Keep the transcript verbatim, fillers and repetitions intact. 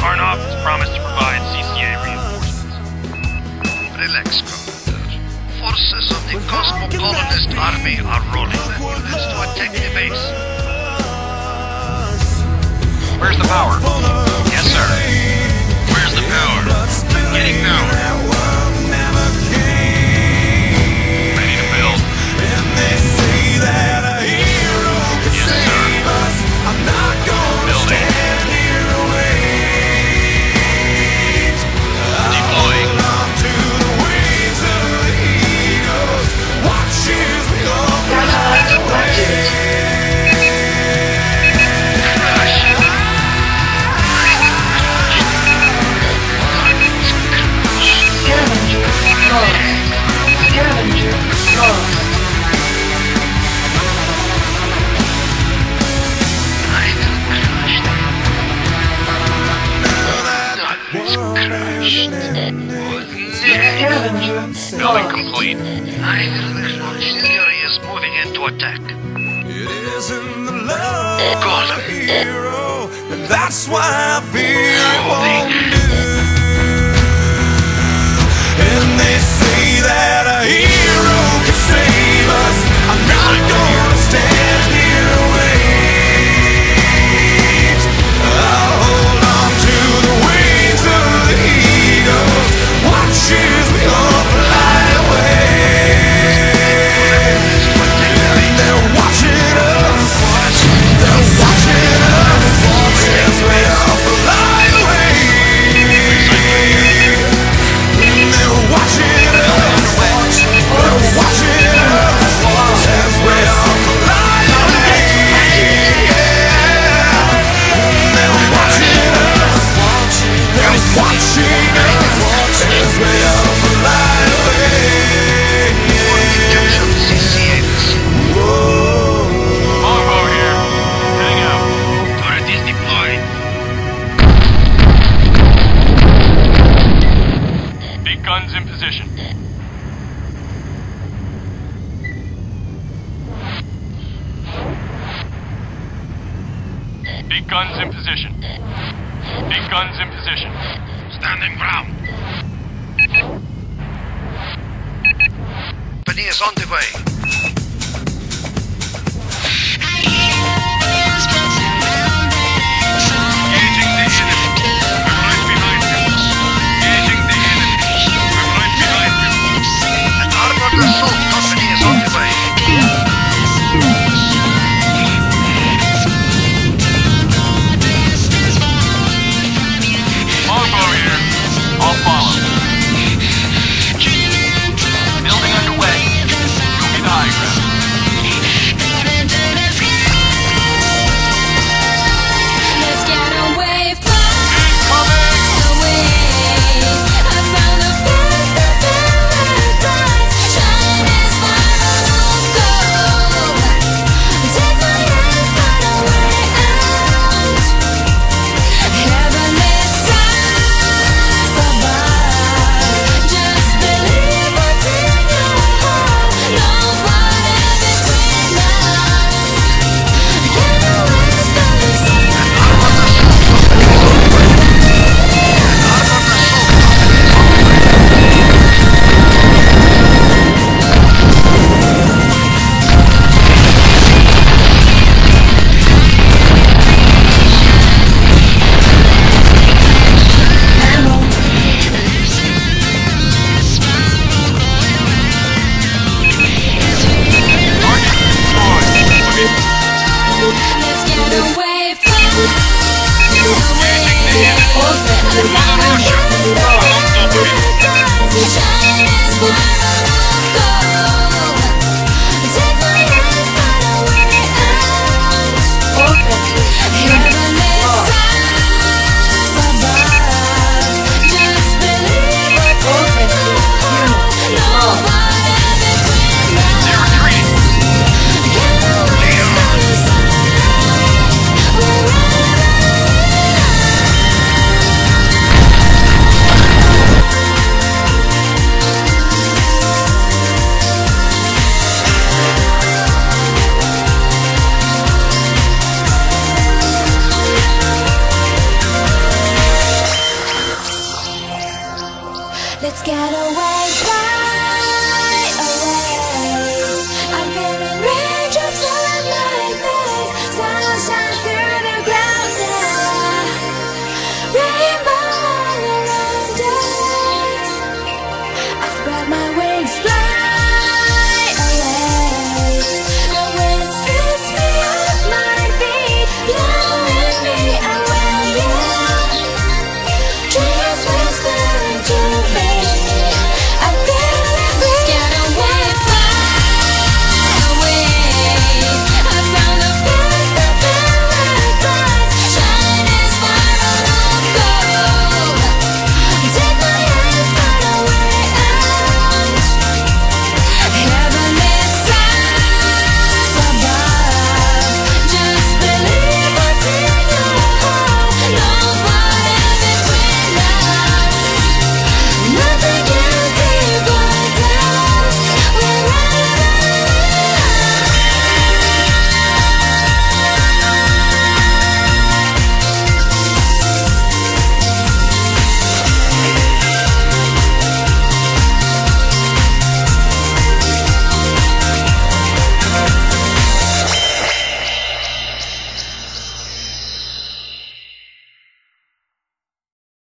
Karnov has promised to provide C C A reinforcements. Relax, Commander. Forces of the Cosmocolonist Army are rolling their units to attack the base. Where's the power? Yes, sir. Where's the power? Getting power. Ready to build. Yes, sir. Building. Deploying. Building complete. I will crush. Fury is moving in to attack. It isn't the love God. of a hero, and that's why I feel it won't do. And they say that a hero can save us. I'm not gonna stand here and wait. I'll hold on to the wings of the eagles. Watch as we all fly away. And they're watching us. They're watching us as we all fly away. And they're watching us. They're watching us as we all fly away. And they're watching us. They're watching us as we all fly away. C C As. Longbow here. Heading out. Turret is deployed. Big guns in position. Big guns in position. Big guns in position. Standing ground. Company is on the way. Engaging the enemy. We're right behind you. Engaging the enemy. We're right behind you. An armored assault company is on the way. Longbow here. I'll follow. Building underway. Show me the high ground. Let's get away, fly Incoming! away. I found the best of paradise. Shine as far as I'll go. Take my hand, find a way out. Heavenly stars above. Just believe what's in your heart. No border between us. Get away, starting somewhere. Let's get away, fly away. Russia. Shine as far